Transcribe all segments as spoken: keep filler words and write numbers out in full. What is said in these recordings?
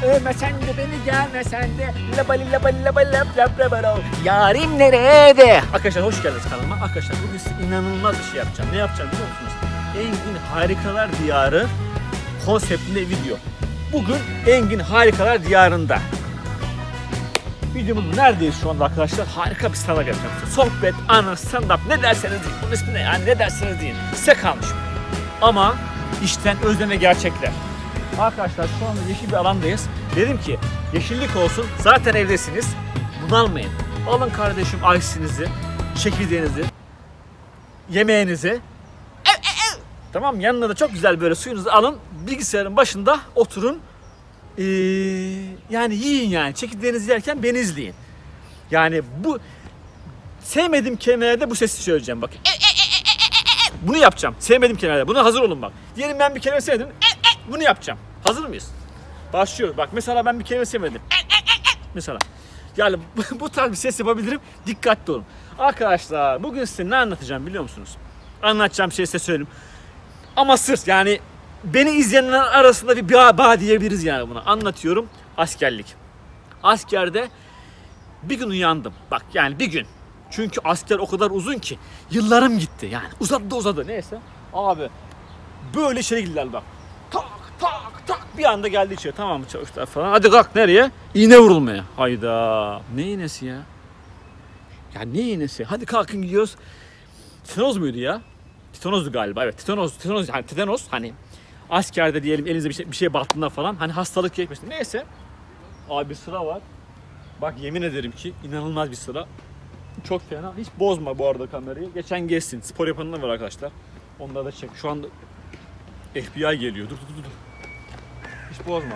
Övmesen de beni gelmesen de labali labali labali lab lab lab. Yarim nerede? Arkadaşlar hoş geldiniz kanalıma. Arkadaşlar bugün size inanılmaz bir şey yapacağım. Ne yapacağım biliyor musunuz? Engin Harikalar Diyarı konseptinde video. Bugün Engin Harikalar Diyarı'nda. Videomuz neredeyiz şu anda arkadaşlar? Harika bir stand-up yapacağım. Sohbet, anı, stand-up ne derseniz deyin. Bunun ismi ne yani, ne derseniz deyin. Size kalmış. Ama işten özlem ve gerçekler. Arkadaşlar şu anda yeşil bir alandayız. Dedim ki yeşillik olsun, zaten evdesiniz. Bunalmayın. Alın kardeşim ice'inizi, çekirdeğinizi, yemeğinizi. Tamam, yanına da çok güzel böyle suyunuzu alın. Bilgisayarın başında oturun. Ee, yani yiyin yani. Çekirdeğinizi yerken beni izleyin. Yani bu sevmediğim kelimelerde bu sesi söyleyeceğim bak. Bunu yapacağım. Sevmediğim kelimelerde. Buna hazır olun bak. Diyelim ben bir kelime sevmedim. Bunu yapacağım. Hazır mıyız? Başlıyoruz. Bak mesela ben bir kelime sevmedim. Mesela. Yani bu tarz bir ses yapabilirim. Dikkatli olun. Arkadaşlar bugün size ne anlatacağım biliyor musunuz? Anlatacağım şeyi size söyleyeyim. Ama sırf yani beni izleyenler arasında bir bağ diyebiliriz yani buna. Anlatıyorum. Askerlik. Askerde bir gün uyandım. Bak yani bir gün. Çünkü asker o kadar uzun ki yıllarım gitti yani. Uzadı da uzadı. Neyse. Abi böyle içeri girdiler bak. Tak tak tak bir anda geldi içeri. Tamam mı çavuşlar falan. Hadi kalk nereye? İğne vurulmaya. Hayda. Ne iğnesi ya? Ya ne iğnesi? Hadi kalkın gidiyoruz. Titanoz muydu ya? Titanozdu galiba. Evet titanoz. Titanoz hani titanoz hani askerde diyelim elinizde bir şey, bir şey battığında falan hani hastalık geçmesin. Neyse. Abi bir sıra var. Bak yemin ederim ki inanılmaz bir sıra. Çok fena. Hiç bozma bu arada kamerayı. Geçen geçsin. Spor yapanlar var arkadaşlar. Onları da çek. Şu anda F B I geliyor. Dur dur dur. Hiç bozma.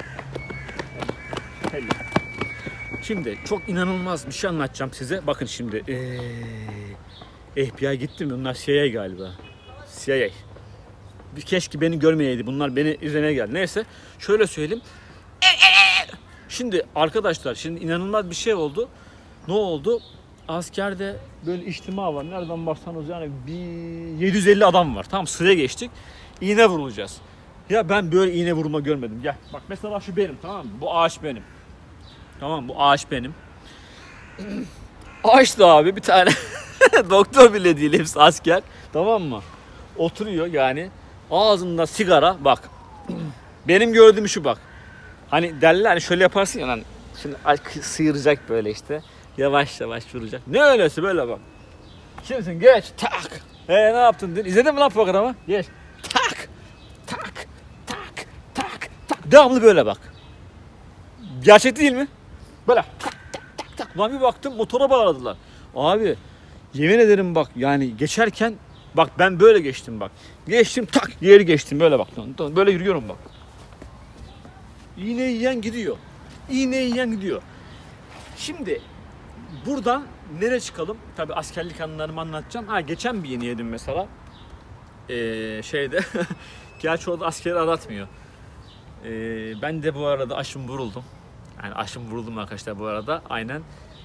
Hello. Şimdi çok inanılmaz bir şey anlatacağım size. Bakın şimdi. Ee, F B I gitti mi? Bunlar C I A galiba. C I A. Bir keşke beni görmeyeydi. Bunlar beni izlemeye geldi. Neyse. Şöyle söyleyeyim. Şimdi arkadaşlar şimdi inanılmaz bir şey oldu. Ne oldu? Askerde böyle içtima var. Nereden baksanız yani bir yedi yüz elli adam var. Tamam sıraya geçtik. İğne vurulacağız. Ya ben böyle iğne vurma görmedim. Gel. Bak mesela şu benim tamam mı? Bu ağaç benim. Tamam bu ağaç benim. Ağaç da abi bir tane doktor bile değil hepsi asker. Tamam mı? Oturuyor yani. Ağzında sigara bak. Benim gördüğüm şu bak. Hani derler hani şöyle yaparsın ya hani şimdi sıyıracak böyle işte. Yavaş yavaş vuracak. Ne öylesi böyle bak. Kimsin geç tak. He ne yaptın dün? İzledin mi lan programı? Geç. Tak. Tak. Tak. Tak. Tak. Devamlı böyle bak. Gerçek değil mi? Böyle tak tak tak tak. Lan bir baktım motora bağladılar. Abi yemin ederim bak yani geçerken bak ben böyle geçtim bak. Geçtim tak yeri geçtim böyle bak. Böyle yürüyorum bak. İğne yiyen gidiyor. İğne yiyen gidiyor. Şimdi buradan nereye çıkalım? Tabii askerlik anılarımı anlatacağım. Ha geçen bir yeni yedim mesela. Ee, şeyde. Gerçi orada askeri aratmıyor. Ee, ben de bu arada aşım vuruldum. Yani aşım vuruldum arkadaşlar bu arada. Aynen.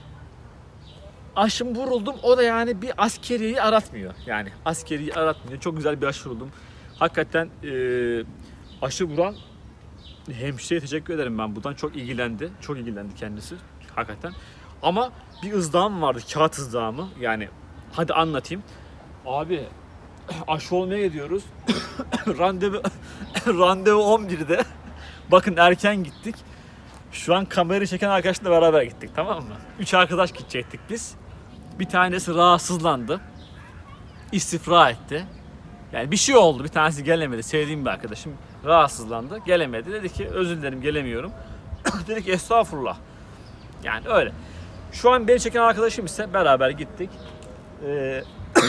Aşım vuruldum. O da yani bir askeriyi aratmıyor. Yani askeriyi aratmıyor. Çok güzel bir aşı vuruldum. Hakikaten e, aşı vuran hemşireye teşekkür ederim ben. Buradan çok ilgilendi. Çok ilgilendi kendisi. Hakikaten. Ama bir ızdağım vardı. Kağıt ızdağımı. Yani hadi anlatayım. Abi aşı olmaya gidiyoruz. randevu randevu on birde. Bakın erken gittik. Şu an kamerayı çeken arkadaşla beraber gittik. Tamam mı? Üç arkadaş gidecektik biz. Bir tanesi rahatsızlandı. İstifra etti. Yani bir şey oldu. Bir tanesi gelemedi. Sevdiğim bir arkadaşım rahatsızlandı. Gelemedi. Dedi ki özür dilerim gelemiyorum. Dedi ki estağfurullah. Yani öyle. Şu an beni çeken arkadaşım ise beraber gittik. Ee,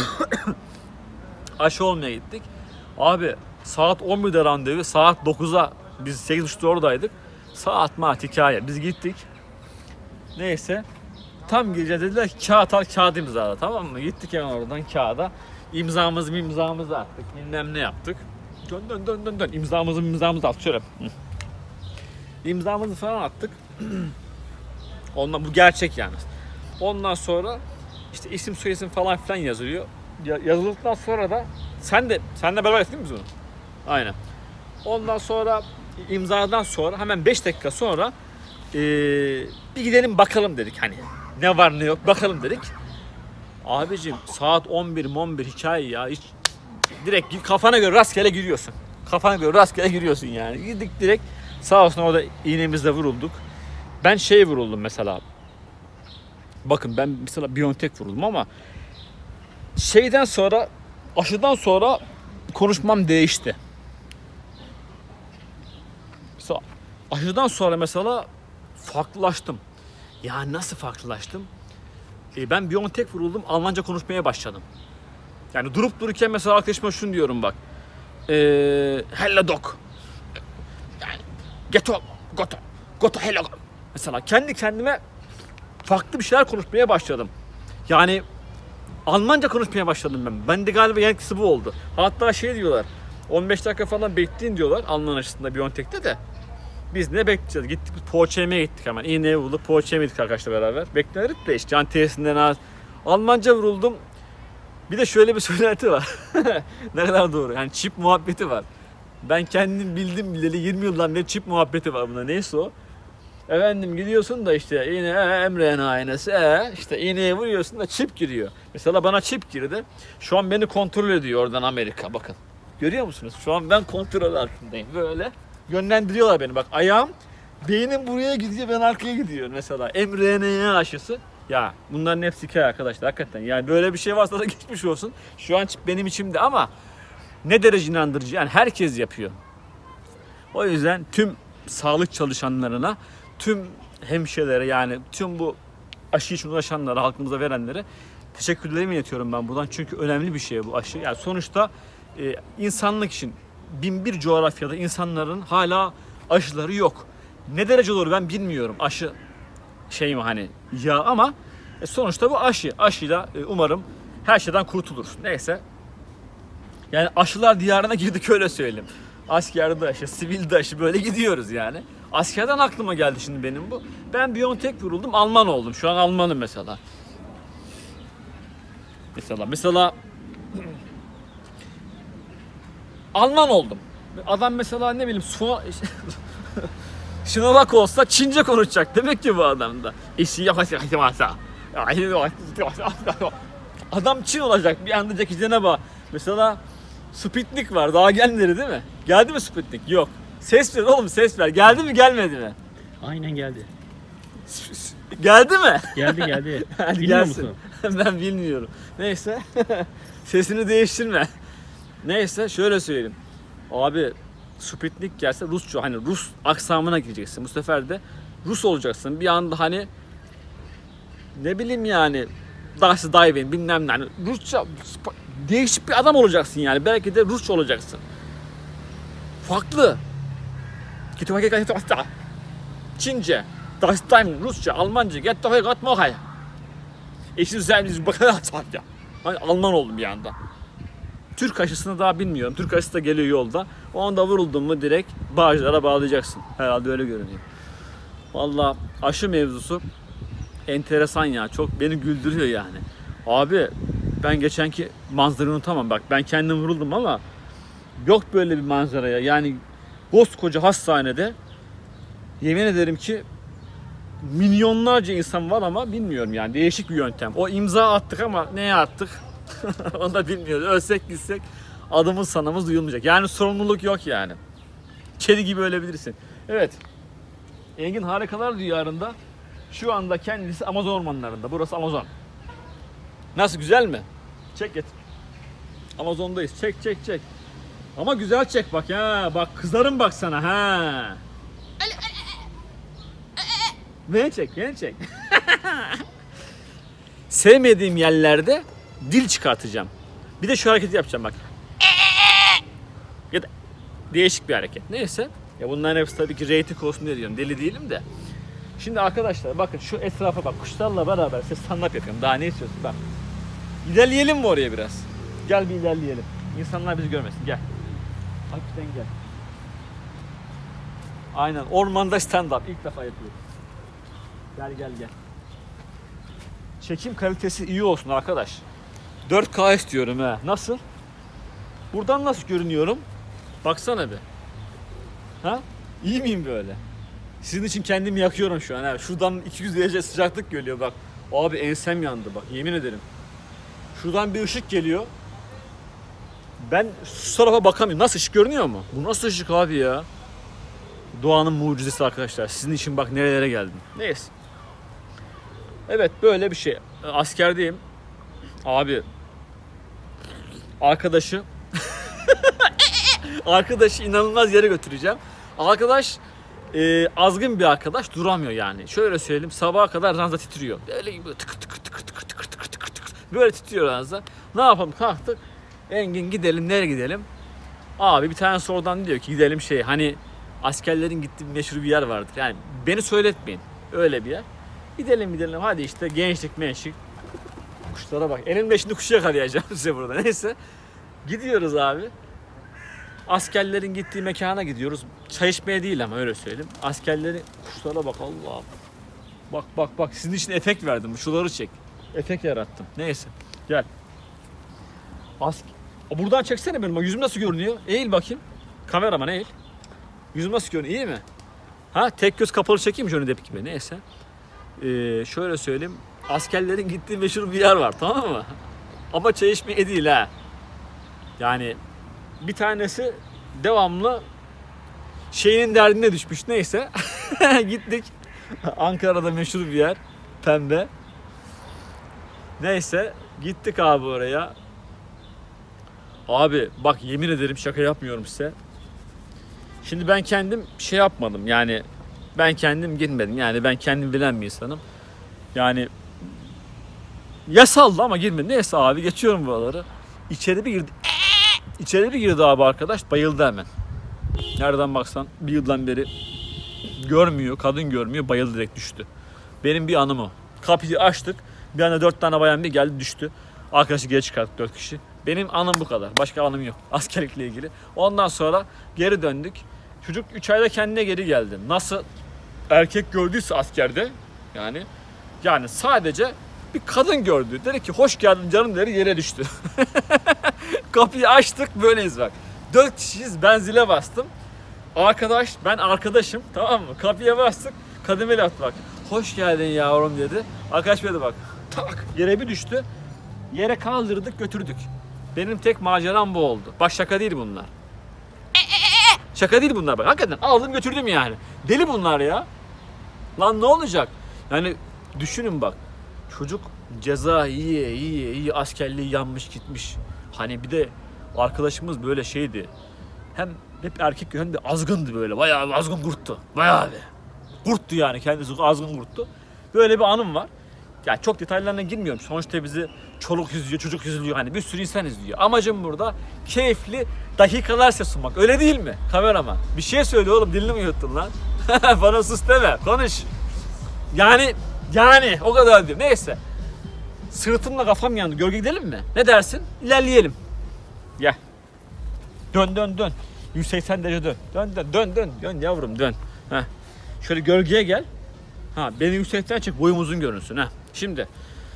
aşı olmaya gittik. Abi saat on birde randevu. Saat dokuza biz sekiz buçukta oradaydık. Saat maat hikaye. Biz gittik. Neyse. Tam gireceğiz dediler ki kağıt al kağıt imzala tamam mı? Gittik hemen oradan kağıda. İmzamızı imzamızı attık. Bilmem ne yaptık. Dön dön dön dön dön. İmzamızı imzamızı attık. Şöyle. İmzamızı falan attık. Ondan bu gerçek yani. Ondan sonra işte isim soyisim falan filan yazılıyor. Yazıldıktan sonra da sen de sen de beraber ettin mi biz bunu? Aynen. Ondan sonra imzadan sonra hemen beş dakika sonra ee, bir gidelim bakalım dedik hani. Ne var ne yok bakalım dedik. Abicim saat on bir on bir hikaye ya. Hiç direkt kafana göre rastgele giriyorsun. Kafana göre rastgele giriyorsun yani. Gittik direkt sağ olsun orada iğnemizle vurulduk. Ben şey vuruldum mesela. Bakın ben mesela BioNTech vuruldum ama şeyden sonra aşıdan sonra konuşmam değişti. Mesela aşıdan sonra mesela farklılaştım. Ya nasıl farklılaştım? E ben BioNTech vuruldum, Almanca konuşmaya başladım. Yani durup dururken mesela arkadaşıma şunu diyorum bak. E, hello dog. Yani geto, goto, goto hello. Mesela kendi kendime farklı bir şeyler konuşmaya başladım. Yani Almanca konuşmaya başladım ben. Ben de galiba yankısı bu oldu. Hatta şey diyorlar. on beş dakika falan bekleyin diyorlar Alman aşısında BioNTech'te de. Biz ne bekleyeceğiz? Gittik poğaça yemeye gittik hemen. İğneye vurulduk poğaça yemedik arkadaşlar beraber. Beklenirdik de işte can tesisinden az. Almanca vuruldum. Bir de şöyle bir söylenti var. Ne kadar doğru. Yani çip muhabbeti var. Ben kendim bildim bileli yirmi yıldan beri çip muhabbeti var bunda. Neyse o. Efendim gidiyorsun da işte iğne e, mRNA aynası e, işte iğneye vuruyorsun da çip giriyor. Mesela bana çip girdi. Şu an beni kontrol ediyor oradan Amerika bakın. Görüyor musunuz? Şu an ben kontrol altındayım. Böyle yönlendiriyorlar beni. Bak ayağım beynim buraya gidiyor ben arkaya gidiyorum mesela. mRNA aşısı. Ya bunların hepsi hikaye arkadaşlar hakikaten. Yani böyle bir şey varsa da geçmiş olsun. Şu an çip benim içimde ama ne derece inandırıcı. Yani herkes yapıyor. O yüzden tüm sağlık çalışanlarına, tüm hemşirelere yani tüm bu aşı için uğraşanlara, halkımıza verenlere teşekkürlerimi iletiyorum ben buradan. Çünkü önemli bir şey bu aşı. Yani sonuçta e, insanlık için bin bir coğrafyada insanların hala aşıları yok. Ne derece olur ben bilmiyorum. Aşı şey mi hani ya ama e, sonuçta bu aşı. Aşıyla e, umarım her şeyden kurtulur. Neyse. Yani aşılar diyarına girdik öyle söyleyeyim. Askerde aşı, sivilde aşı böyle gidiyoruz yani. Askerden aklıma geldi şimdi benim bu. Ben BioNTech vuruldum, Alman oldum. Şu an Almanım mesela. Mesela, mesela Alman oldum. Adam mesela ne bileyim su Şınovak olsa Çince konuşacak. Demek ki bu adam da. Adam Çin olacak. Bir anda Jackie bak. Mesela Sputnik var. Daha gelmedi değil mi? Geldi mi Sputnik? Yok. Ses ver oğlum ses ver. Geldi mi gelmedi mi? Aynen geldi. Geldi mi? Geldi geldi. Hadi Biliyor gelsin. musun? Ben bilmiyorum. Neyse. Sesini değiştirme. Neyse şöyle söyleyeyim. Abi Sputnik gelse Rusça hani Rus aksamına gireceksin. Bu sefer de Rus olacaksın. Bir anda hani ne bileyim yani Das Diving bilmem ne. Yani Rusça değişik bir adam olacaksın yani. Belki de Rusça olacaksın. Farklı. Çince, Das Diving, Rusça, Almanca, get the fuck out of here. Eşin üzerimiz bakar ya. Hani Alman oldum bir anda. Türk aşısını daha bilmiyorum. Türk aşısı da geliyor yolda. Onda vuruldun mu direkt bağcılara bağlayacaksın. Herhalde öyle görünüyor. Vallahi aşı mevzusu enteresan ya. Çok beni güldürüyor yani. Abi ben geçenki manzarayı unutamam. Bak ben kendim vuruldum ama yok böyle bir manzaraya. Yani koskoca hastanede yemin ederim ki milyonlarca insan var ama bilmiyorum yani. Değişik bir yöntem. O imza attık ama neye attık? Onu da bilmiyoruz. Ölsek gitsek adımız sanımız duyulmayacak. Yani sorumluluk yok yani. Kedi gibi ölebilirsin. Evet. Engin Harikalar Diyarı'nda şu anda kendisi Amazon ormanlarında. Burası Amazon. Nasıl güzel mi? Çek getir. Amazon'dayız. Çek çek çek. Ama güzel çek bak ha. Bak kızarım bak sana ha. Beni çek, beni çek. Sevmediğim yerlerde dil çıkartacağım. Bir de şu hareketi yapacağım bak. Ya da değişik bir hareket. Neyse. Ya bunların hepsi tabii ki reyting olsun diye diyorum. Deli değilim de. Şimdi arkadaşlar bakın şu etrafa bak. Kuşlarla beraber size stand-up yapıyorum. Daha ne istiyorsun? Bak. İlerleyelim mi oraya biraz? Gel bir ilerleyelim. İnsanlar bizi görmesin. Gel. Hakikaten gel. Aynen. Ormanda stand-up. İlk defa yapıyorum. Gel gel gel. Çekim kalitesi iyi olsun arkadaş. dört K istiyorum ha. Nasıl? Buradan nasıl görünüyorum? Baksana bir. Ha? İyi miyim böyle? Sizin için kendimi yakıyorum şu an. Ha. Şuradan iki yüz derece sıcaklık geliyor bak. Abi ensem yandı bak, yemin ederim. Şuradan bir ışık geliyor. Ben şu tarafa bakamıyorum. Nasıl, ışık görünüyor mu? Bu nasıl ışık abi ya? Doğanın mucizesi arkadaşlar. Sizin için bak nerelere geldim. Neyse. Evet, böyle bir şey. Askerdeyim. Abi. Arkadaşı. Arkadaşı inanılmaz yere götüreceğim. Arkadaş e, azgın bir arkadaş, duramıyor yani. Şöyle söyleyeyim, sabaha kadar ranza titriyor. Böyle gibi tıkır tıkır tıkır tıkır tıkır tıkır tıkır tıkır. Böyle titriyor ranza. Ne yapalım, kalktık. Engin gidelim, nereye gidelim? Abi bir tane oradan diyor ki gidelim şey, hani askerlerin gittiği meşhur bir yer vardır. Yani beni söyletmeyin, öyle bir yer. Gidelim gidelim hadi işte, gençlik mençlik. Kuşlara bak, elimde şimdi kuş yakalayacağım size burada. Neyse gidiyoruz abi. Askerlerin gittiği mekana gidiyoruz. Çay içmeye değil ama, öyle söyleyeyim. Askerlerin, kuşlara bak Allah'ım. Bak bak bak, sizin için efekt verdim. Şuları çek. Efekt yarattım. Neyse gel. Ask Buradan çeksene benim. Yüzüm nasıl görünüyor? Eğil bakayım. Kameraman eğil. Yüzüm nasıl görünüyor? İyi mi? Ha, tek göz kapalı çekeyim Johnny Depp gibi. Neyse. Ee, şöyle söyleyeyim. Askerlerin gittiği meşhur bir yer var, tamam mı? Ama çay içmeye değil ha. Yani bir tanesi devamlı şeyinin derdine düşmüş. Neyse. Gittik. Ankara'da meşhur bir yer. Pembe. Neyse. Gittik abi oraya. Abi bak, yemin ederim şaka yapmıyorum size. Şimdi ben kendim şey yapmadım. Yani ben kendim girmedim. Yani ben kendim bilen bir insanım. Yani yasaldı ama girmedim. Neyse abi, geçiyorum buraları. İçeri bir girdi. İçeri bir girdi abi arkadaş. Bayıldı hemen. Nereden baksan bir yıldan beri görmüyor. Kadın görmüyor. Bayıldı, direkt düştü. Benim bir anım o. Kapıyı açtık. Bir anda dört tane bayan bir geldi, düştü. Arkadaşı geri çıkarttık, dört kişi. Benim anım bu kadar. Başka anım yok askerlikle ilgili. Ondan sonra geri döndük. Çocuk üç ayda kendine geri geldi. Nasıl erkek gördüyse askerde, yani yani sadece bir kadın gördü. Dedi ki hoş geldin canım dedi, yere düştü. Kapıyı açtık, böyleyiz bak. Dört kişiyiz, ben zile bastım. Arkadaş, ben arkadaşım, tamam mı? Kapıya bastık. Kadın böyle attı bak. Hoş geldin yavrum dedi. Arkadaş böyle bak. Tak, yere bir düştü. Yere kaldırdık, götürdük. Benim tek maceram bu oldu. Bak şaka değil bunlar. Şaka değil bunlar bak. Hakikaten aldım götürdüm yani. Deli bunlar ya. Lan ne olacak? Yani düşünün bak. Çocuk ceza iyi iyi iyi askerliği yanmış gitmiş. Hani bir de arkadaşımız böyle şeydi. Hem hep erkek hem de azgındı böyle. Bayağı azgın kurttu. Bayağı bir. Kurttu yani, kendisi azgın kurttu. Böyle bir anım var. Ya çok detaylarına girmiyorum. Sonuçta bizi çoluk izliyor, çocuk izliyor. Hani bir sürü insan izliyor. Amacım burada keyifli dakikalar size sunmak. Öyle değil mi kameraman? Bir şey söyle oğlum, dilini mi yuttun lan? Bana sus deme. Konuş. Yani yani o kadar diyor. Neyse. Sırtımla kafam yandı. Gölge gidelim mi? Ne dersin? İlerleyelim. Gel. Dön dön dön. yüz seksen derece dön. Dön dön dön dön. Dön yavrum dön. Heh. Şöyle gölgeye gel. Ha, beni yüksekten çek, boyum uzun görünsün ha. Şimdi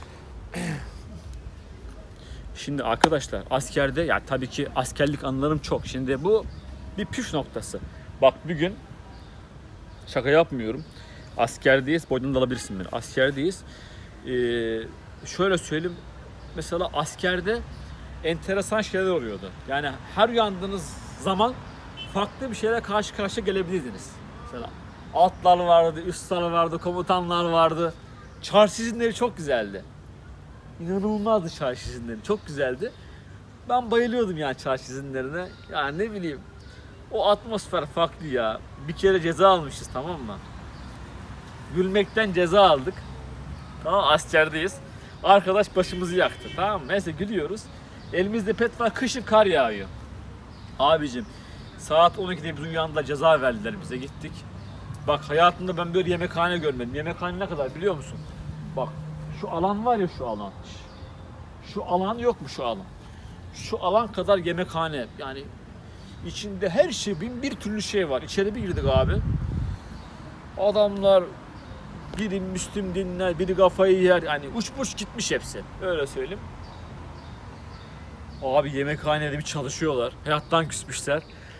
Şimdi arkadaşlar askerde, ya tabii ki askerlik anılarım çok. Şimdi bu bir püf noktası. Bak bir gün, şaka yapmıyorum, askerdeyiz, boynunu da alabilirsin beni. Askerdeyiz. Ee, şöyle söyleyeyim. Mesela askerde enteresan şeyler oluyordu. Yani her uyandığınız zaman farklı bir şeyle karşı karşıya gelebilirdiniz. Mesela altlar vardı, üstler vardı, komutanlar vardı. Çarşı izinleri çok güzeldi. İnanılmazdı çarşı izinleri, çok güzeldi. Ben bayılıyordum yani çarşı izinlerine. Yani ne bileyim, o atmosfer farklı ya. Bir kere ceza almışız, tamam mı? Gülmekten ceza aldık. Tamam, askerdeyiz. Arkadaş başımızı yaktı, tamam mı? Neyse gülüyoruz. Elimizde pet var, kışın kar yağıyor. Abicim saat on ikide biz uyandılar, ceza verdiler bize, gittik. Bak hayatımda ben böyle yemekhane görmedim. Yemekhane ne kadar biliyor musun? Bak şu alan var ya, şu alan. Şu alan yok mu şu alan? Şu alan kadar yemekhane. Yani içinde her şey, bin bir türlü şey var. İçeri bir girdik abi. Adamlar biri Müslüm dinler, biri kafayı yer. Yani uçmuş gitmiş hepsi. Öyle söyleyeyim. Abi yemekhanede bir çalışıyorlar. Hayattan küsmüşler.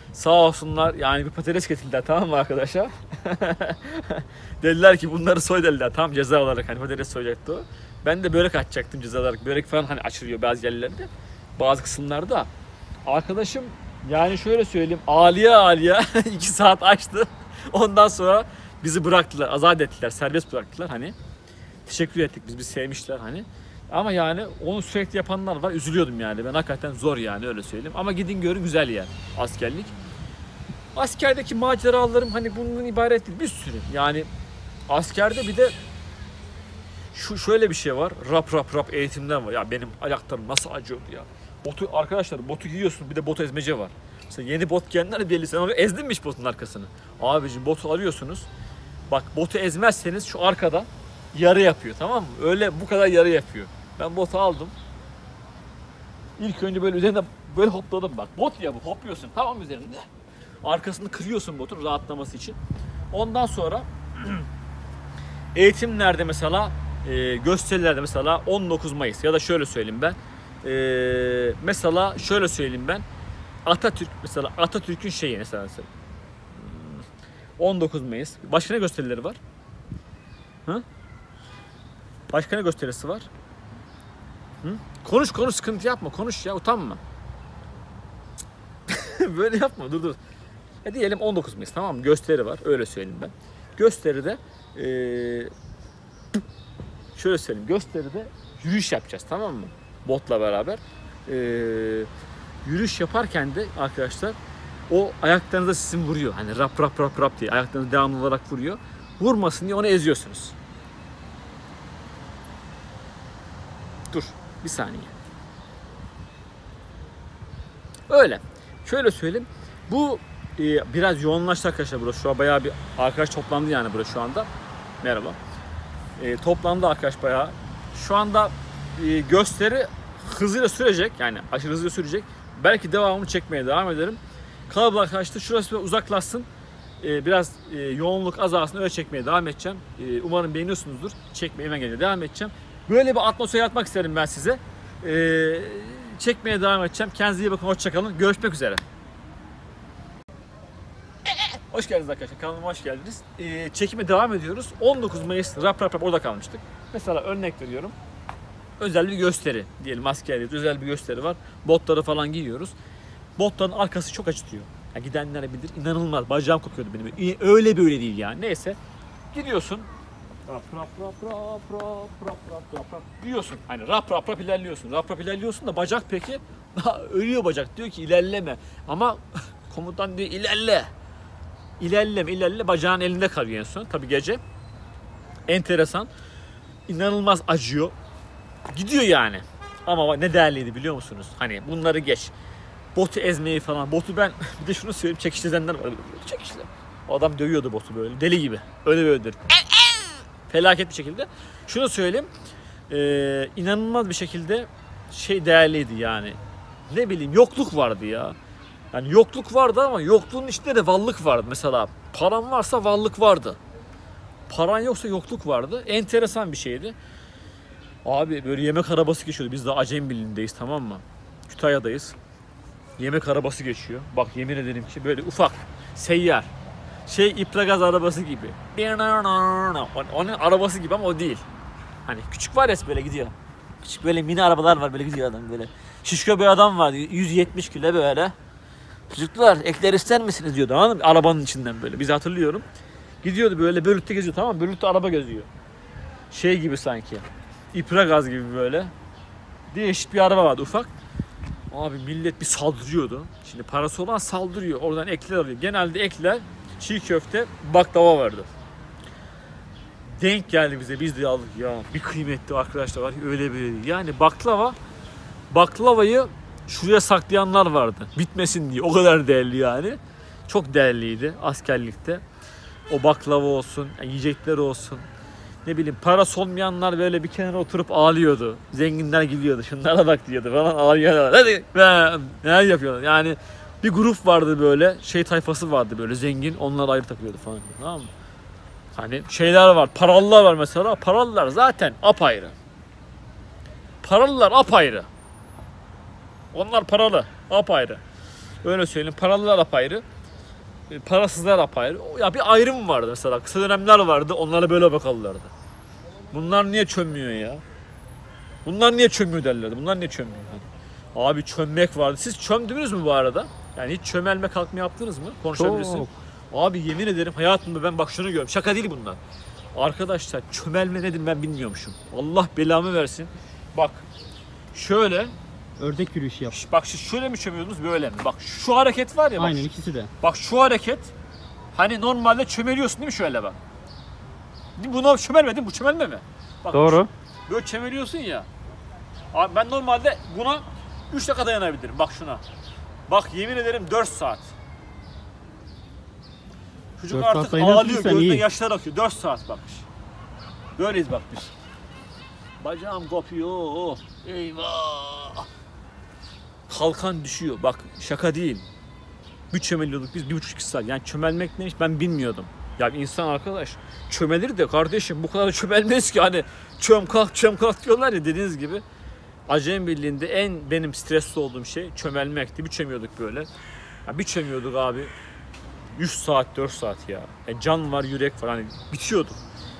Sağ olsunlar yani bir patates getirdiler, tamam mı arkadaşlar? Dediler ki bunları soy dediler. Tam ceza olarak hani patates soyacaktı o. Ben de börek açacaktım ceza olarak. Börek falan hani açılıyor bazı yerlerde. Bazı kısımlarda. Arkadaşım yani şöyle söyleyeyim, ağlıya ağlıya iki saat açtı. Ondan sonra bizi bıraktılar, azat ettiler, serbest bıraktılar hani. Teşekkür ettik, biz bizi sevmişler hani. Ama yani onu sürekli yapanlar var, üzülüyordum yani. Ben hakikaten zor yani, öyle söyleyeyim. Ama gidin görün, güzel yani askerlik. Askerdeki maceralarım hani bundan ibaret değil, bir sürü. Yani askerde bir de şu şöyle bir şey var, rap rap rap eğitimler var. Ya benim ayaklarım nasıl acıyordu ya. Botu, arkadaşlar botu giyiyorsun, bir de bot ezmece var. Mesela yeni bot giyenler belli, sen onu ezdin mi hiç botun arkasını? Abicim botu arıyorsunuz. Bak botu ezmezseniz şu arkada yarı yapıyor, tamam mı? Öyle bu kadar yarı yapıyor. Ben botu aldım. İlk önce böyle üzerinde böyle hopladım bak. Bot ya bu, hopluyorsun tamam üzerinde. Arkasını kırıyorsun botun rahatlaması için. Ondan sonra eğitimlerde mesela e, gösterilerde mesela on dokuz Mayıs ya da şöyle söyleyeyim ben. E, mesela şöyle söyleyeyim ben. Atatürk mesela Atatürk'ün şeyi mesela on dokuz Mayıs. Başka ne gösterileri var? Hı? Başka ne gösterisi var? Hı? Konuş konuş, sıkıntı yapma, konuş ya, utanma. Böyle yapma, dur dur. E diyelim on dokuz Mayıs, tamam mı? Gösteri var, öyle söyleyeyim ben. Gösteride ee, şöyle söyleyeyim, gösteride yürüyüş yapacağız, tamam mı? Botla beraber. Ee, yürüyüş yaparken de arkadaşlar o ayaklarınıza sizin vuruyor. Hani rap rap rap rap diye ayaklarınızı devamlı olarak vuruyor. Vurmasın diye onu eziyorsunuz. Dur bir saniye. Öyle. Şöyle söyleyeyim. Bu e, biraz yoğunlaştı arkadaşlar burası. Şu an bayağı bir arkadaş toplandı yani burası şu anda. Merhaba. E, toplandı arkadaş bayağı. Şu anda e, gösteri hızıyla sürecek. Yani aşırı hızlı sürecek. Belki devamını çekmeye devam ederim. Kalabalık arkadaşlar şurası biraz uzaklaşsın. E, biraz e, yoğunluk azalsın, öyle çekmeye devam edeceğim. E, umarım beğeniyorsunuzdur. Çekmeye hemen gelince devam edeceğim. Böyle bir atmosfer yaratmak isterim ben size. Ee, çekmeye devam edeceğim. Kendinize iyi bakın. Hoşçakalın. Görüşmek üzere. Hoş geldiniz arkadaşlar. Kanalıma hoş geldiniz. Ee, çekime devam ediyoruz. on dokuz Mayıs rap rap rap orada kalmıştık. Mesela örnek veriyorum. Özel bir gösteri diyelim, askerliğinde özel bir gösteri var. Botları falan giyiyoruz. Botların arkası çok acıtıyor. Yani gidenler bilir. İnanılmaz. Bacağım kopuyordu benim. Öyle böyle değil yani. Neyse. Gidiyorsun. Rap rap rap rap rap rap rap rap rap diyorsun. Hani rap rap rap ilerliyorsun. Rap rap ilerliyorsun da bacak peki ölüyor bacak. Diyor ki ilerleme. Ama komutan diyor ilerle. İlerleme ilerle, bacağın elinde kalıyor en son. Tabii gece. Enteresan. İnanılmaz acıyor. Gidiyor yani. Ama ne değerliydi biliyor musunuz? Hani bunları geç. Botu ezmeyi falan. Botu ben bir de şunu söyleyeyim, çekiştirenler var. Çekişler. O adam dövüyordu botu böyle. Deli gibi. Öyle böyledir. Felaket bir şekilde. Şunu söyleyeyim. Ee, inanılmaz bir şekilde şey değerliydi yani. Ne bileyim, yokluk vardı ya. Yani yokluk vardı ama yokluğun içinde de varlık vardı. Mesela paran varsa varlık vardı. Paran yoksa yokluk vardı. Enteresan bir şeydi. Abi böyle yemek arabası geçiyordu. Biz de Acem Birliği'ndeyiz, tamam mı? Kütahya'dayız. Yemek arabası geçiyor. Bak yemin ederim ki böyle ufak, seyyar. Şey İpragaz arabası gibi. Onun arabası gibi ama o değil. Hani küçük var ya böyle gidiyor. Küçük böyle mini arabalar var, böyle gidiyor adam böyle. Şişko bir adam vardı, yüz yetmiş kilo böyle. Çocuklar ekler ister misiniz diyordu, anladın mı? Arabanın içinden böyle, bizi hatırlıyorum. Gidiyordu böyle, bölükte geziyor, tamam mı? Bölükte araba geziyor. Şey gibi sanki. İpragaz gibi böyle. Değişik bir araba vardı, ufak. Abi millet bir saldırıyordu. Şimdi parası olan saldırıyor. Oradan ekler alıyor. Genelde ekler, çiğ köfte, baklava vardı. Denk geldi bize, biz de aldık ya. Bir kıymetli arkadaşlar var, öyle böyle. Yani baklava, baklavayı şuraya saklayanlar vardı. Bitmesin diye, o kadar değerli yani. Çok değerliydi askerlikte. O baklava olsun, yiyecekler olsun. Ne bileyim, parası olmayanlar böyle bir kenara oturup ağlıyordu. Zenginler gidiyordu, şunlara bak diyordu falan, ağlıyorlar. Hadi be, neler yapıyorlar yani. Bir grup vardı böyle, şey tayfası vardı böyle zengin, onlar ayrı takılıyordu falan, tamam mı? Hani şeyler var, paralılar var mesela, paralılar zaten apayrı. Paralılar apayrı. Onlar paralı, apayrı. Öyle söyleyeyim. Paralılar apayrı. e, Parasızlar apayrı. Ya bir ayrım vardı mesela. Kısa dönemler vardı. Onlara böyle bakarlardı. Bunlar niye çömmüyor ya? Bunlar niye çömüyor derlerdi. Bunlar niye çömüyor? Yani. Abi çömmek vardı. Siz çömdünüz mü bu arada? Yani hiç çömelme kalkma yaptınız mı? Konuşabilirsin. Çok. Abi yemin ederim hayatımda ben bak şunu görüyorum. Şaka değil bunlar. Arkadaşlar çömelme nedir ben bilmiyormuşum. Allah belamı versin. Bak şöyle. Ördek yürüyüşü yap. Bak siz şöyle mi çömüyordunuz böyle mi? Bak şu hareket var ya. Bak, Aynen ikisi de. Bak şu hareket. Hani normalde çömeliyorsun değil mi şöyle bak. Buna çömelmedin bu çömelme mi? Bak, Doğru. Böyle çemeliyorsun ya. Abi ben normalde buna üç dakika dayanabilirim. Bak şuna. Bak yemin ederim dört saat. Çocuk dört artık saat dayanırsın ağlıyor, sen, gözünden iyi. yaşlar akıyor. dört saat bak. Böyleyiz bak biz. Bacağım kopuyor. Eyvah. Kalkan düşüyor. Bak şaka değil. Bir çömeliyorduk biz bir buçuk iki saat. Yani çömelmek neymiş ben bilmiyordum. Ya bir insan arkadaş çömelir de kardeşim bu kadar da çömelmez ki hani çöm kalk çöm kalk diyorlar ya dediğiniz gibi. Acem Birliği'nde en benim stresli olduğum şey çömelmekti. Bir çömüyorduk böyle. Ya bir çömüyorduk abi. üç saat dört saat ya. Yani can var yürek var hani bitiyorduk.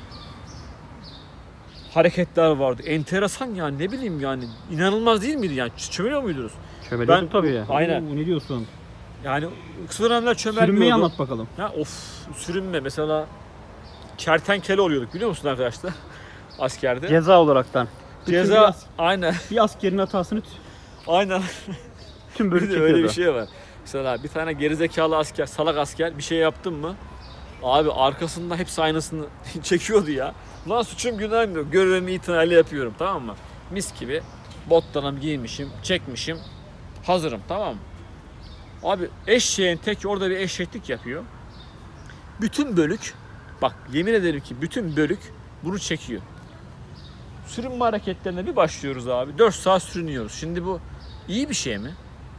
Hareketler vardı. Enteresan yani ne bileyim yani inanılmaz değil miydi yani çömeliyor muydunuz? Çömeliyordum Ben- tabii ya. Aynen. Oo, ne diyorsun? Yani kısa dönemler çömelmiyordu. Sürünmeyi anlat bakalım. Ya of sürünme mesela kertenkele oluyorduk biliyor musun arkadaşlar askerde. Ceza olaraktan. Ceza bir, as- aynen bir askerin hatasını t- aynen tüm bir bölük de çekiyordu. öyle bir şey var. Mesela bir tane gerizekalı asker salak asker bir şey yaptın mı abi arkasında hepsi aynısını çekiyordu ya. Lan suçum günahım yok görevimi itinayla yapıyorum tamam mı? Mis gibi botlarımı giymişim çekmişim hazırım tamam mı? Abi eşeğin tek orada bir eşeklik yapıyor. Bütün bölük bak yemin ederim ki bütün bölük bunu çekiyor. Sürünme hareketlerine bir başlıyoruz abi. dört saat sürünüyoruz. Şimdi bu iyi bir şey mi?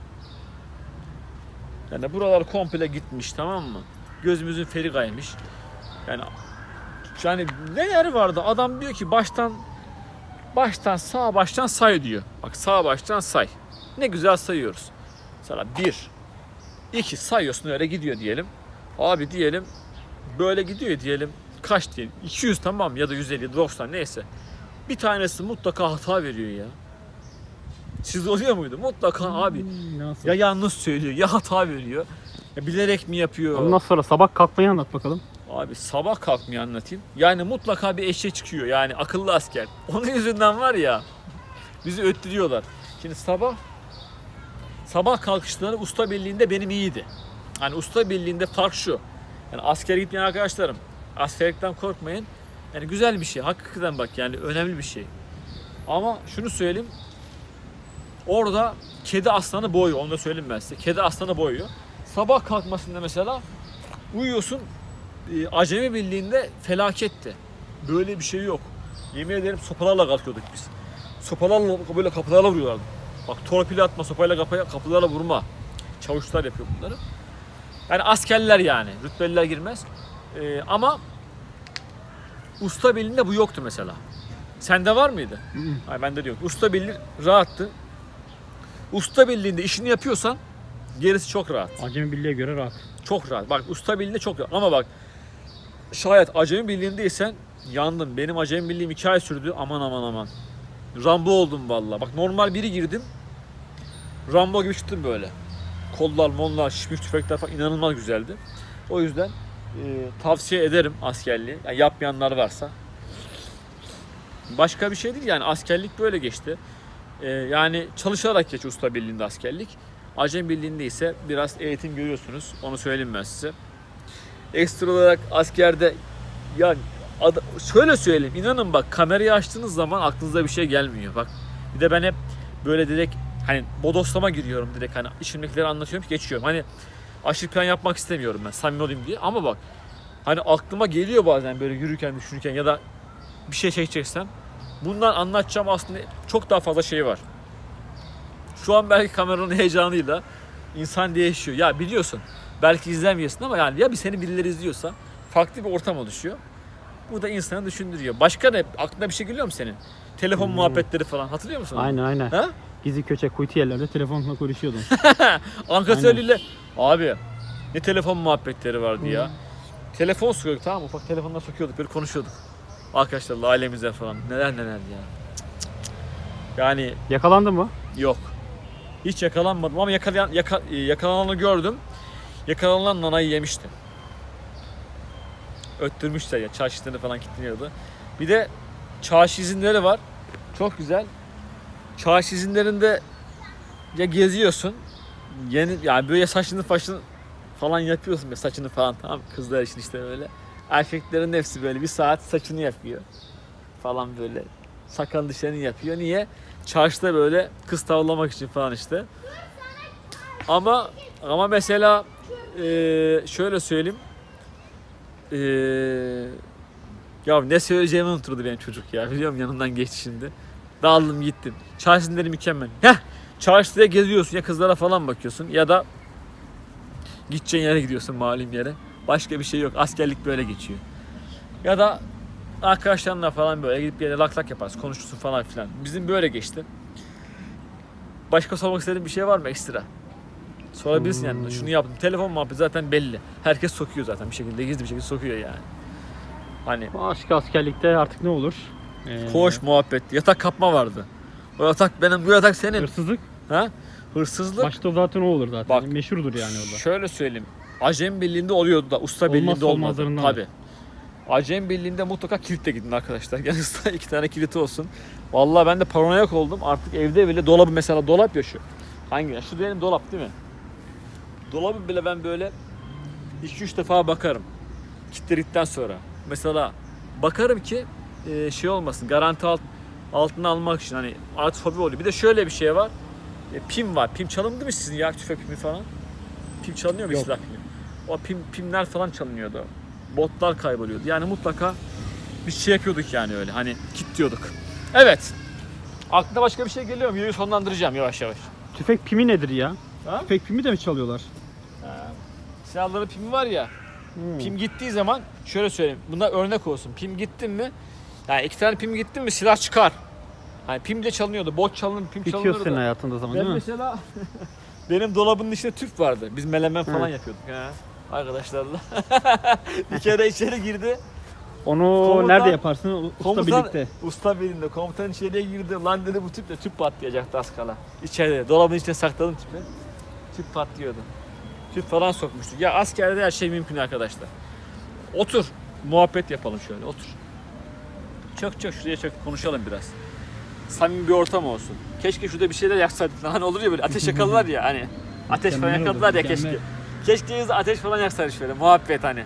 Yani buralar komple gitmiş tamam mı? Gözümüzün feri kaymış. Yani yani neler vardı? Adam diyor ki baştan baştan sağ baştan say diyor. Bak sağ baştan say. Ne güzel sayıyoruz. Mesela bir, iki sayıyorsun öyle gidiyor diyelim. Abi diyelim böyle gidiyor diyelim. Kaç diyelim? iki yüz tamam ya da yüz elli doksan neyse. Bir tanesi mutlaka hata veriyor ya. Sizde oluyor muydu? Mutlaka abi. Hmm, nasıl? Ya yanlış söylüyor ya hata veriyor. Ya bilerek mi yapıyor? Ondan sonra sabah kalkmayı anlat bakalım. Abi sabah kalkmayı anlatayım. Yani mutlaka bir eşek çıkıyor. Yani akıllı asker. Onun yüzünden var ya bizi öttürüyorlar. Şimdi sabah sabah kalkışları usta birliğinde benim iyiydi. Hani usta birliğinde fark şu. Yani askere gitmeyen arkadaşlarım askerlikten korkmayın. Yani güzel bir şey. Hakikaten bak yani önemli bir şey. Ama şunu söyleyeyim. Orada kedi aslanı boyuyor. Onu da söyleyeyim ben size. Kedi aslanı boyuyor. Sabah kalkmasında mesela uyuyorsun. E, Acemi Birliği'nde felaketti. Böyle bir şey yok. Yemin ederim sopalarla kalkıyorduk biz. Sopalarla böyle kapılarla vuruyorlardı. Bak torpili atma, sopayla kapıya, kapılarla vurma. Çavuşlar yapıyor bunları. Yani askerler yani. Rütbeliler girmez. E, ama usta birliğinde bu yoktu mesela. Sende var mıydı? Hayır bende de yok. Usta birliği rahattı. Usta birliğinde işini yapıyorsan gerisi çok rahat. Acemi Birliği'ye göre rahat. Çok rahat. Bak usta birliğinde çok rahat. Ama bak şayet acemi birliğindeysen yandın. Benim acemi birliğim iki ay sürdü. Aman aman aman. Rambo oldum vallahi. Bak normal biri girdim. Rambo gibi çıktım böyle. Kollar, mollar, şişmiş tüfekler falan inanılmaz güzeldi. O yüzden e, tavsiye ederim askerliği. Yani yapmayanlar varsa. Başka bir şey değil yani askerlik böyle geçti. E, yani çalışarak geç usta birliğinde askerlik. Acem birliğinde ise biraz eğitim görüyorsunuz. Onu söyleyeyim ben size. Ekstra olarak askerde ya ad- şöyle söyleyeyim inanın bak kamerayı açtığınız zaman aklınıza bir şey gelmiyor. Bak bir de ben hep böyle direkt hani bodoslama giriyorum direkt hani içimdekileri anlatıyorum geçiyorum. Hani aşırı plan yapmak istemiyorum ben samimi olayım diye ama bak hani aklıma geliyor bazen böyle yürürken düşünürken ya da bir şey çekeceksem bundan anlatacağım aslında çok daha fazla şey var. Şu an belki kameranın heyecanıyla insan değişiyor. Ya biliyorsun belki izlemiyorsun ama yani ya bir seni birileri izliyorsa farklı bir ortam oluşuyor. Bu da insanı düşündürüyor. Başka ne? Aklına bir şey geliyor mu senin? Telefon hmm. muhabbetleri falan hatırlıyor musun? Aynen aynen. Ha? Gizli köçek kuytu yerlerde telefonla konuşuyordun. Ankasörlüyle. Abi ne telefon muhabbetleri vardı ya. Telefon sokuyorduk, tamam mı? Ufak telefonla sokuyorduk, böyle konuşuyorduk. Arkadaşlarla, ailemizle falan. Neler neler ya. Cık cık cık. Yani Yakalandın mı? yok. Hiç yakalanmadım ama yakalayan, yaka, yakalananı gördüm. Yakalanan nanayı yemişti. Öttürmüşler ya, çarşılarını falan kilitleniyordu. Bir de çarşı izinleri var. Çok güzel. Çarşı izinlerinde ya geziyorsun. Yeni, yani böyle saçını başını falan yapıyorsun, böyle saçını falan, tamam, kızlar için işte böyle. Erkeklerin hepsi böyle bir saat saçını yapıyor falan, böyle sakal dişlerini yapıyor. Niye? Çarşıda böyle kız tavlamak için falan işte. Ama ama mesela e, şöyle söyleyeyim. E, ya ne söyleyeceğimi unuturdu benim çocuk ya. Biliyorum, yanından geçti şimdi. Dağıldım gittim. Çarşıları mükemmel. Heh, çarşıda geziyorsun, ya kızlara falan bakıyorsun ya da gideceğin yere gidiyorsun, malum yere. Başka bir şey yok. Askerlik böyle geçiyor. Ya da arkadaşlarınla falan böyle gidip bir yere lak lak yaparsın, konuşursun falan filan. Bizim böyle geçti. Başka sormak istediğin bir şey var mı ekstra? Sorabilirsin yani. Hmm. Şunu yaptım. Telefon muhabbeti zaten belli. Herkes sokuyor zaten bir şekilde. Gizli bir şekilde sokuyor yani. Hani Aşk askerlikte artık ne olur? Ee, koğuş muhabbeti. Yatak kapma vardı. O yatak benim, bu yatak senin. Hırsızlık. Ha? Hırsızlık. Başta zaten o olur zaten. Bak, meşhurdur yani orada. Şöyle söyleyeyim. Acem Birliği'nde oluyordu da usta Olmazsa birliğinde olmadı. olmazlarından. Tabii. Acem Birliği'nde mutlaka kilitle gidin arkadaşlar. Yanınızda iki tane kiliti olsun. Vallahi ben de paranoyak oldum. Artık evde bile dolabı, mesela dolap ya şu. Hangi? Şu benim dolap değil mi? Dolabı bile ben böyle iki üç defa bakarım. Kilitledikten sonra. Mesela bakarım ki e, şey olmasın. Garanti alt, altına almak için, hani artık hobi oluyor. Bir de şöyle bir şey var. E, pim var. Pim çalındı mı sizin ya, tüfek pimi falan? Pim çalınıyor mu, Yok. silah pimi? O pim, pimler falan çalınıyordu. Botlar kayboluyordu. Yani mutlaka bir şey yapıyorduk yani öyle. Hani kilitliyorduk. Evet. Aklına başka bir şey geliyor mu? Videoyu sonlandıracağım yavaş yavaş. Tüfek pimi nedir ya? Ha? Tüfek pimi de mi çalıyorlar? Ha. Silahların pimi var ya. Hmm. Pim gittiği zaman şöyle söyleyeyim. Buna örnek olsun. Pim gittin mi? Yani iki tane pim gittin mi silah çıkar. Hani pim de çalınıyordu. Bot çalınır, pim Bitiyor çalınırdı. senin hayatında zaman Ben değil mi? mesela benim dolabın içinde tüp vardı. Biz melemen falan Hı. yapıyorduk ha, arkadaşlarla. Bir kere içeri girdi. Onu Komutan- nerede yaparsın? Usta Komutan, birlikte. usta birinde. Komutan içeriye girdi. Lan dedi, bu tüple tüp patlayacaktı az kala. İçeride. Dolabın içine sakladım tüpü. Tüp patlıyordu. Tüp falan sokmuştuk. Ya askerde her şey mümkün arkadaşlar. Otur. Muhabbet yapalım şöyle. Otur. Çök çök şuraya çök. Konuşalım biraz. Samimi bir ortam olsun. Keşke şurada bir şeyler yaksaydık. Hani olur ya böyle ateş yakarlar ya hani. Ateş falan Mükemmel yakarlar olur, ya mükemmel. keşke. Keşke yüzde ateş falan yaksaydık şöyle. Muhabbet hani.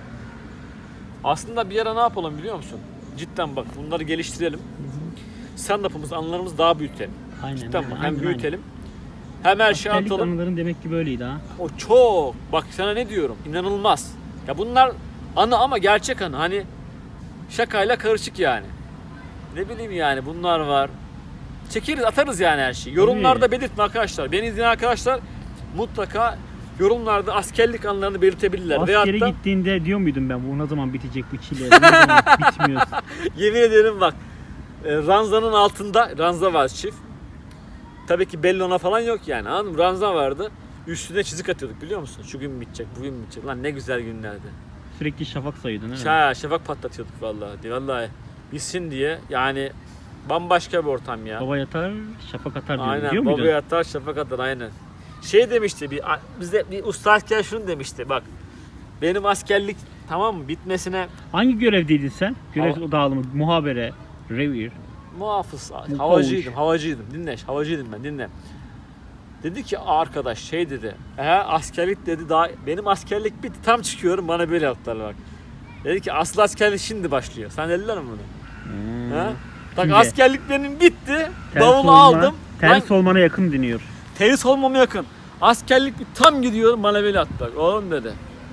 Aslında bir ara ne yapalım biliyor musun? Cidden bak, bunları geliştirelim. Stand-up'ımız, anılarımızı daha büyütelim. Aynen. Cidden aynen, bak, hem aynen, büyütelim. Hem her şeyi Askerlik anlatalım. anıların demek ki böyleydi ha. O çok. Bak sana ne diyorum? İnanılmaz. Ya bunlar anı ama gerçek anı. Hani şakayla karışık yani. Ne bileyim yani, bunlar var. Çekeriz, atarız yani her şeyi. Yorumlarda belirtin arkadaşlar. Beni izleyen arkadaşlar mutlaka yorumlarda askerlik anılarını belirtebilirler. Askere Veyahut da gittiğinde diyor muydun ben bu ne zaman bitecek bu çile? Ne zaman bitmiyor? yemin ederim bak, e, ranzanın altında ranza var çift. Tabii ki bellona falan yok yani, anladın mı? Ranza vardı. Üstüne çizik atıyorduk biliyor musun? Şu gün bitecek, bugün bitecek. Lan ne güzel günlerdi. Sürekli şafak sayıyordun değil mi? Ha, şafak patlatıyorduk vallahi. Vallahi bitsin diye. Yani bambaşka bir ortam ya. Baba yatar, şafak atar diyor. Aynen. Diyor muydun? Baba yatar, şafak atar, aynen. Şey demişti bir bize bir usta asker şunu demişti. Bak, benim askerlik tamam mı bitmesine Hangi görevdeydin sen? Görev Hava- dağılımı, muhabere, revir. muhafız, Bu havacıydım, koğuş. havacıydım. Dinle, havacıydım ben, dinle. Dedi ki arkadaş şey dedi. Eğer askerlik dedi daha, benim askerlik bitti, tam çıkıyorum, bana böyle yaptılar bak. Dedi ki asıl askerlik şimdi başlıyor. Sen dediler mi bunu? Hmm. Ha? Bak Şimdi- askerlik benim bitti. Ters Bavulu olma- aldım. Ters Ben olmana yakın deniyor. teris olmama yakın. Askerlik bir tam gidiyorum, bana böyle attılar. Oğlum dedi.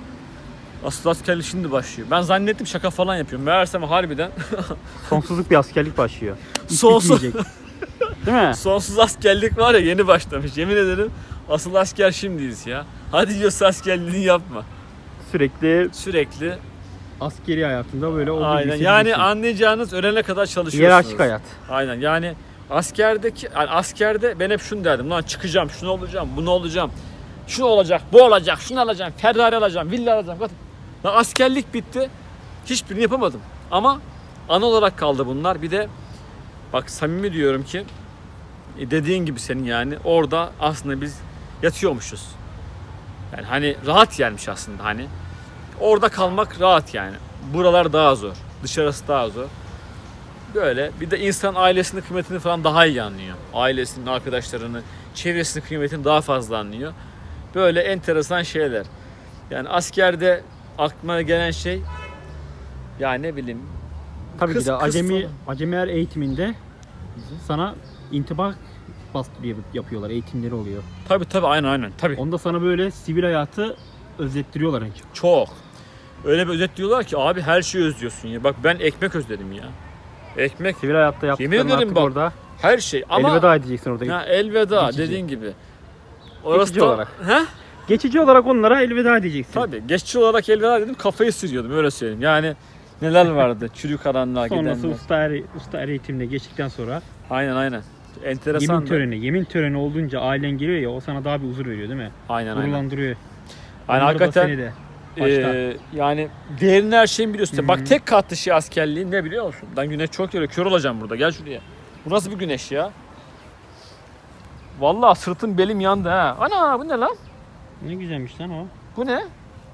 Asıl askerlik şimdi başlıyor. Ben zannettim şaka falan yapıyorum. Meğersem harbiden Sonsuzluk bir askerlik başlıyor. Hiç Sonsuz- bitmeyecek. Değil mi? sonsuz askerlik var ya, yeni başlamış. Yemin ederim asıl asker şimdiyiz ya. Hadi diyorsa askerliğini yapma. Sürekli Sürekli. askeri hayatında böyle olduğu Aynen. gibi Yani hissediyorsun. anlayacağınız ölene kadar çalışıyorsunuz. Hiyerarşik hayat. Aynen. Yani Askerdeki, yani askerde ben hep şunu derdim. Lan çıkacağım, şunu olacağım, bunu olacağım. Şu olacak, bu olacak, şunu alacağım, Ferrari alacağım, villa alacağım. Lan askerlik bitti. Hiçbirini yapamadım. Ama an olarak kaldı bunlar. Bir de bak samimi diyorum ki dediğin gibi senin yani orada aslında biz yatıyormuşuz. Yani hani rahat yermiş aslında hani. Orada kalmak rahat yani. Buralar daha zor. Dışarısı daha zor. Böyle bir de insan ailesinin kıymetini falan daha iyi anlıyor. Ailesinin, arkadaşlarını, çevresinin kıymetini daha fazla anlıyor. Böyle enteresan şeyler. Yani askerde aklıma gelen şey yani ne bileyim. Tabii kız, ki de kız acemi falan. acemiler eğitiminde sana intibak baskı yapıyorlar. Eğitimleri oluyor. Tabii tabii aynen aynen. Tabii. Onda sana böyle sivil hayatı özettiriyorlar en çok. Çok. Öyle bir özetliyorlar ki abi her şeyi özlüyorsun ya. Bak ben ekmek özledim ya. Ekmek. Sivil hayatta yaptıkların ederim artık bak, orada Her şey ama elveda edeceksin orada. ya elveda Geçici. dediğin gibi. Orası Geçici da, olarak. He? Geçici olarak onlara elveda edeceksin. Tabii. Geçici olarak elveda dedim kafayı sürüyordum öyle söyleyeyim. Yani neler vardı çürük karanlığa Sonrası gidenler. usta er, usta er eğitimine geçtikten sonra Aynen aynen. Enteresan. yemin töreni. Yemin töreni olduğunca ailen geliyor ya, o sana daha bir huzur veriyor değil mi? Aynen aynen. Gururlandırıyor. Aynen Onları da hakikaten. seni de başta. Ee, yani değerini her şeyin biliyorsun. Hı hı. Bak tek katlı şey askerliğin ne biliyor musun? Ben güneş çok görüyor. Kör olacağım burada. Gel şuraya. Bu nasıl bir güneş ya? Vallahi sırtım belim yandı ha. Ana bu ne lan? Ne güzelmiş lan o. Bu ne?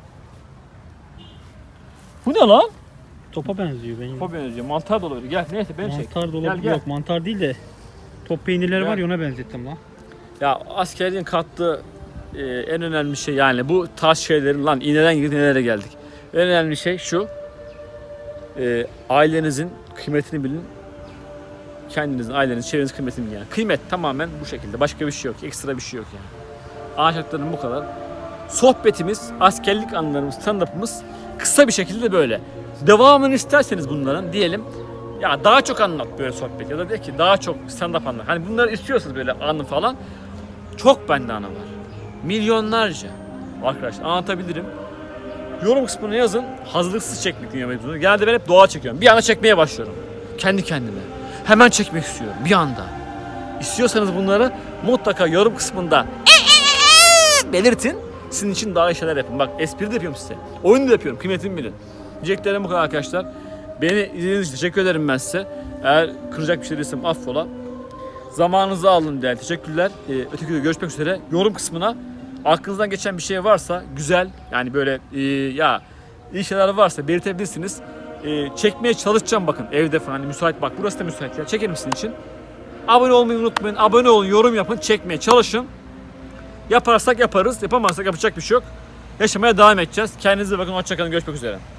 Bu ne lan? Topa benziyor benim. Topa benziyor. Mantar da olabilir. Gel neyse beni çek. Mantar dolabı Gel, gel. yok, mantar değil de top peynirleri Gel. var ya, ona benzettim lan. Ya askerliğin kattığı e, en önemli şey yani bu tarz şeylerin lan iğneden girdik nelere geldik. En önemli şey şu. E, ailenizin kıymetini bilin. Kendinizin, ailenizin, çevrenizin kıymetini bilin yani. Kıymet tamamen bu şekilde. Başka bir şey yok. Ekstra bir şey yok yani. Anlatacaklarım bu kadar. Sohbetimiz, askerlik anılarımız, stand-up'ımız kısa bir şekilde böyle. Devamını isterseniz bunların diyelim ya daha çok anlat böyle sohbet ya da de ki daha çok stand-up anlat. Hani bunları istiyorsanız böyle anı falan çok bende anı var. Milyonlarca arkadaşlar anlatabilirim. Yorum kısmına yazın. Hazırlıksız çekmek dinlemeyi bunu. Genelde ben hep doğal çekiyorum. Bir anda çekmeye başlıyorum. Kendi kendime. Hemen çekmek istiyorum bir anda. İstiyorsanız bunları mutlaka yorum kısmında belirtin. Sizin için daha iyi şeyler yapın. Bak espri de yapıyorum size. Oyun da yapıyorum. Kıymetimi bilin. Diyeceklerim bu kadar arkadaşlar. Beni izlediğiniz için teşekkür ederim ben size. Eğer kıracak bir şey değilsem affola. Zamanınızı alın değerli. Teşekkürler. Ee, öteki videoda görüşmek üzere. Yorum kısmına aklınızdan geçen bir şey varsa güzel yani böyle e, ya iyi şeyler varsa belirtebilirsiniz. E, çekmeye çalışacağım bakın evde falan hani müsait bak burası da müsait ya. Çekerim sizin için. Abone olmayı unutmayın. Abone olun, yorum yapın, çekmeye çalışın. Yaparsak yaparız. Yapamazsak yapacak bir şey yok. Yaşamaya devam edeceğiz. Kendinize bakın. Hoşça kalın. Görüşmek üzere.